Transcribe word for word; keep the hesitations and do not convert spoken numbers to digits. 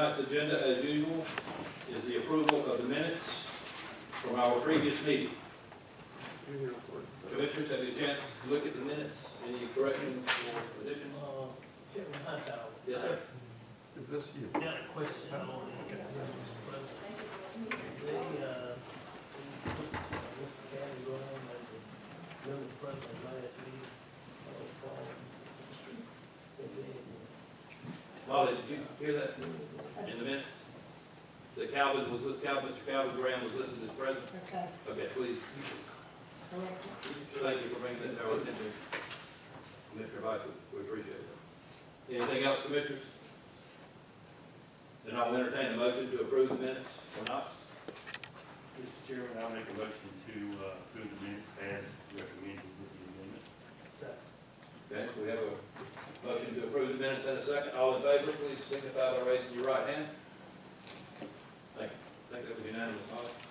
tonight's agenda, as usual, is the approval of the minutes from our previous meeting. Commissioners, have you a chance to look at the minutes? Any corrections or additions? Uh, Chairman Hightower. Yes, sir. Is this you? Got a question on the, they, uh, Mister County Graham at the member president last week, uh, called, and then, Molly, did you hear that in the minutes? That Calvin was, with Calvin, Mister Calvin Graham was listed as president? Okay. Okay, please. Correct. Thank you for bringing that to our attention, Commissioner Vice. We appreciate it. Anything else, Commissioners? Then I'll entertain a motion to approve the minutes or not. Mister Chairman, I'll make a motion to uh, approve the minutes as recommended with the amendment. second. Okay, we have a motion to approve the minutes and a second. All in favor, please signify by raising your right hand. Thank you. I think that was unanimous, Molly.